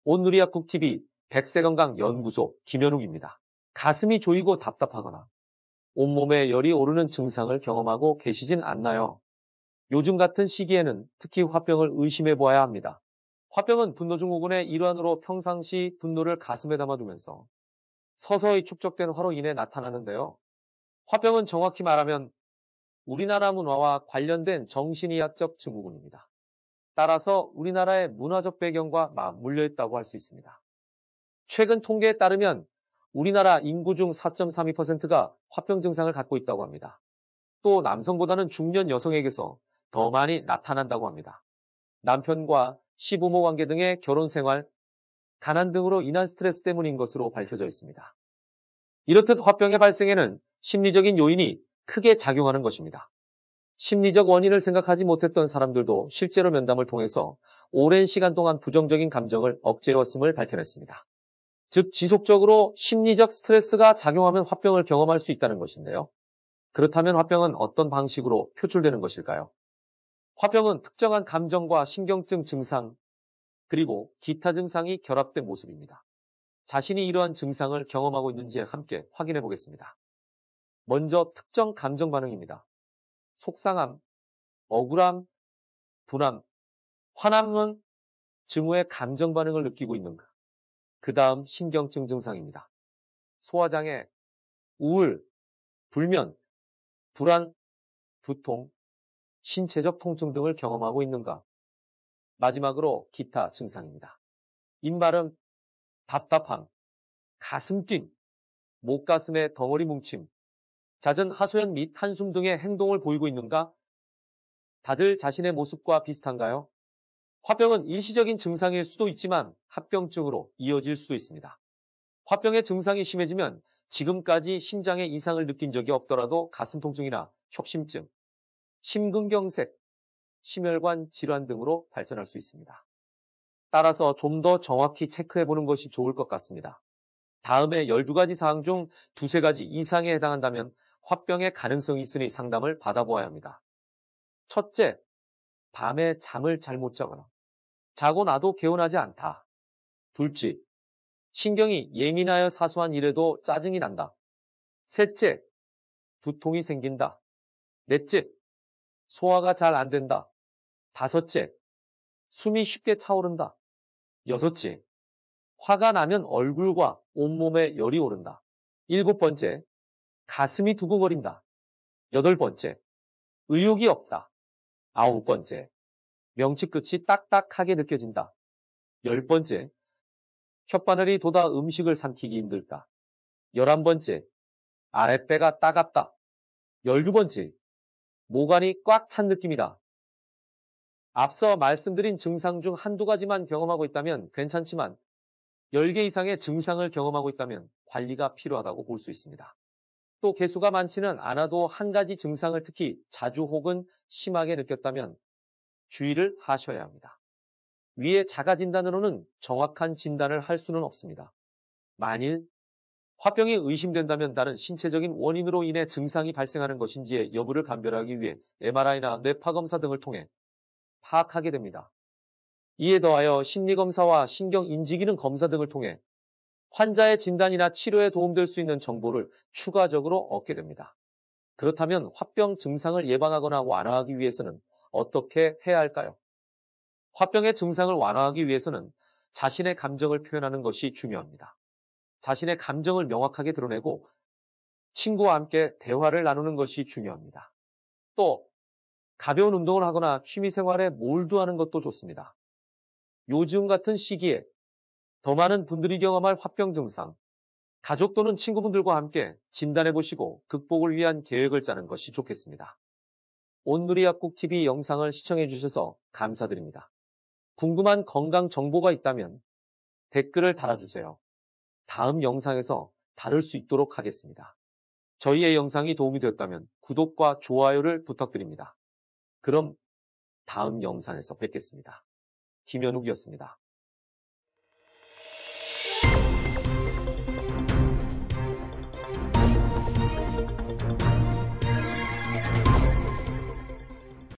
온누리약국TV 백세건강연구소 김현욱입니다. 가슴이 조이고 답답하거나 온몸에 열이 오르는 증상을 경험하고 계시진 않나요? 요즘 같은 시기에는 특히 화병을 의심해 보아야 합니다. 화병은 분노증후군의 일환으로 평상시 분노를 가슴에 담아두면서 서서히 축적된 화로 인해 나타나는데요. 화병은 정확히 말하면 우리나라 문화와 관련된 정신의학적 증후군입니다. 따라서 우리나라의 문화적 배경과 맞물려 있다고 할 수 있습니다. 최근 통계에 따르면 우리나라 인구 중 4.32%가 화병 증상을 갖고 있다고 합니다. 또 남성보다는 중년 여성에게서 더 많이 나타난다고 합니다. 남편과 시부모 관계 등의 결혼 생활, 가난 등으로 인한 스트레스 때문인 것으로 밝혀져 있습니다. 이렇듯 화병의 발생에는 심리적인 요인이 크게 작용하는 것입니다. 심리적 원인을 생각하지 못했던 사람들도 실제로 면담을 통해서 오랜 시간 동안 부정적인 감정을 억제해왔음을 밝혀냈습니다. 즉 지속적으로 심리적 스트레스가 작용하면 화병을 경험할 수 있다는 것인데요. 그렇다면 화병은 어떤 방식으로 표출되는 것일까요? 화병은 특정한 감정과 신경증 증상, 그리고 기타 증상이 결합된 모습입니다. 자신이 이러한 증상을 경험하고 있는지 함께 확인해 보겠습니다. 먼저 특정 감정 반응입니다. 속상함, 억울함, 분함, 화남은 증후의 감정 반응을 느끼고 있는가? 그 다음 신경증 증상입니다. 소화장애, 우울, 불면, 불안, 두통, 신체적 통증 등을 경험하고 있는가? 마지막으로 기타 증상입니다. 입마름, 답답함, 가슴 뛴, 목가슴의 덩어리 뭉침, 잦은 하소연 및 한숨 등의 행동을 보이고 있는가? 다들 자신의 모습과 비슷한가요? 화병은 일시적인 증상일 수도 있지만 합병증으로 이어질 수도 있습니다. 화병의 증상이 심해지면 지금까지 심장에 이상을 느낀 적이 없더라도 가슴 통증이나 혁심증, 심근경색, 심혈관 질환 등으로 발전할 수 있습니다. 따라서 좀 더 정확히 체크해보는 것이 좋을 것 같습니다. 다음에 12가지 사항 중 2~3가지 이상에 해당한다면 화병의 가능성이 있으니 상담을 받아보아야 합니다. 첫째, 밤에 잠을 잘 못 자거나 자고 나도 개운하지 않다. 둘째, 신경이 예민하여 사소한 일에도 짜증이 난다. 셋째, 두통이 생긴다. 넷째, 소화가 잘 안 된다. 다섯째, 숨이 쉽게 차오른다. 여섯째, 화가 나면 얼굴과 온몸에 열이 오른다. 일곱 번째, 가슴이 두근거린다. 여덟 번째, 의욕이 없다. 아홉 번째, 명치 끝이 딱딱하게 느껴진다. 열 번째, 혓바늘이 돋아 음식을 삼키기 힘들다. 11번째, 아랫배가 따갑다. 12번째, 모관이 꽉 찬 느낌이다. 앞서 말씀드린 증상 중 한두 가지만 경험하고 있다면 괜찮지만 10개 이상의 증상을 경험하고 있다면 관리가 필요하다고 볼 수 있습니다. 또 개수가 많지는 않아도 한 가지 증상을 특히 자주 혹은 심하게 느꼈다면 주의를 하셔야 합니다. 위의 자가 진단으로는 정확한 진단을 할 수는 없습니다. 만일 화병이 의심된다면 다른 신체적인 원인으로 인해 증상이 발생하는 것인지의 여부를 감별하기 위해 MRI나 뇌파 검사 등을 통해 파악하게 됩니다. 이에 더하여 심리검사와 신경인지기능 검사 등을 통해 환자의 진단이나 치료에 도움될 수 있는 정보를 추가적으로 얻게 됩니다. 그렇다면 화병 증상을 예방하거나 완화하기 위해서는 어떻게 해야 할까요? 화병의 증상을 완화하기 위해서는 자신의 감정을 표현하는 것이 중요합니다. 자신의 감정을 명확하게 드러내고 친구와 함께 대화를 나누는 것이 중요합니다. 또 가벼운 운동을 하거나 취미생활에 몰두하는 것도 좋습니다. 요즘 같은 시기에 더 많은 분들이 경험할 화병 증상, 가족 또는 친구분들과 함께 진단해보시고 극복을 위한 계획을 짜는 것이 좋겠습니다. 온누리약국TV 영상을 시청해주셔서 감사드립니다. 궁금한 건강 정보가 있다면 댓글을 달아주세요. 다음 영상에서 다룰 수 있도록 하겠습니다. 저희의 영상이 도움이 되었다면 구독과 좋아요를 부탁드립니다. 그럼 다음 영상에서 뵙겠습니다. 김현욱이었습니다.